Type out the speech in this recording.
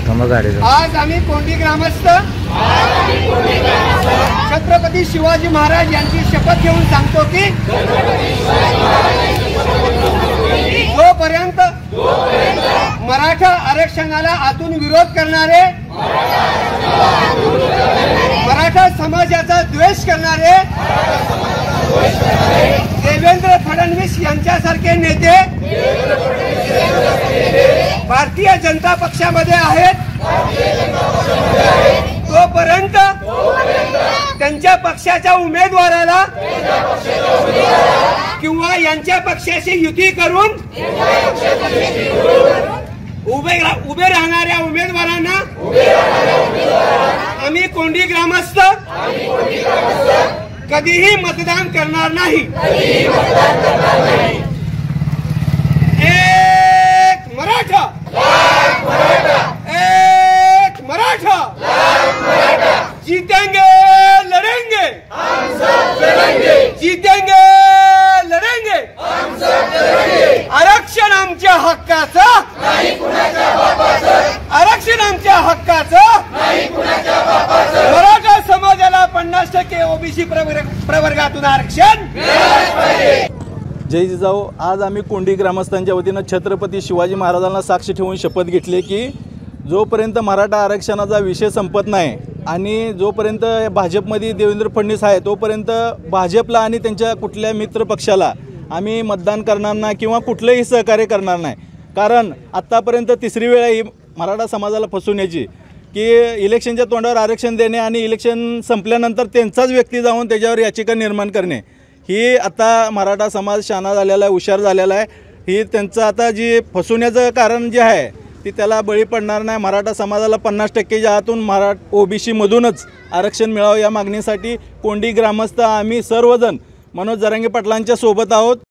आज आम्ही कोंडी ग्रामस्थ छत्रपती शिवाजी महाराज यांची शपथ घेऊन सांगतो की जोपर्यंत मराठा आरक्षणाला आतून विरोध करणारे, मराठा समाजाचा द्वेष करणारे देवेंद्र फडणवीस यांच्यासारखे नेते भारतीय जनता पक्षामध्ये आहेत, तोपर्यंत त्यांच्या पक्षाच्या उमेदवाराला किंवा यांच्या पक्षाशी युती करून उभे राहणाऱ्या उमेदवारांना आम्ही कोंडी ग्रामस्थ कधीही मतदान करणार नाही। एक मराठा, एक मराठा, जीतेंगे लड़ेंगे, जीतेंगे लड़ेंगे, आरक्षण आमच्या हक्काचं, आरक्षण आमच्या हक्काचं, मराठा समाजाला 50% ओबीसी प्रवर्गातून आरक्षण। जय जिजाऊ। आज आम्ही कोंडी ग्रामस्थांच्या वतीनं छत्रपती शिवाजी महाराजांना साक्षी ठेवून शपथ घेतली की जोपर्यंत मराठा आरक्षणाचा विषय संपत नाही आणि जोपर्यंत भाजपमध्ये देवेंद्र फडणवीस आहे तोपर्यंत भाजपला आणि त्यांच्या कुठल्या मित्र पक्षाला आम्ही मतदान करणार नाही किंवा कुठलेही सहकार्य करणार नाही। कारण आत्तापर्यंत तिसरी वेळ ही मराठा समाजाला फसवण्याची की इलेक्शनच्या तोंडावर आरक्षण देणे आणि इलेक्शन संपल्यानंतर त्यांचाच व्यक्ती जाऊन त्याच्यावर याचिका निर्माण करणे, ही आता मराठा समाज शहाणा झालेला आहे, हुशार झालेला आहे। ही त्यांचं आता जी फसवण्याचं कारण जे आहे ती त्याला बळी पडणार नाही। मराठा समाजाला 50%च्या आतून ओबीसी मधूनच आरक्षण मिळावं या मागणीसाठी कोंडी ग्रामस्थ आम्ही सर्वजण मनोज जरांगे पाटलांच्या सोबत आहोत।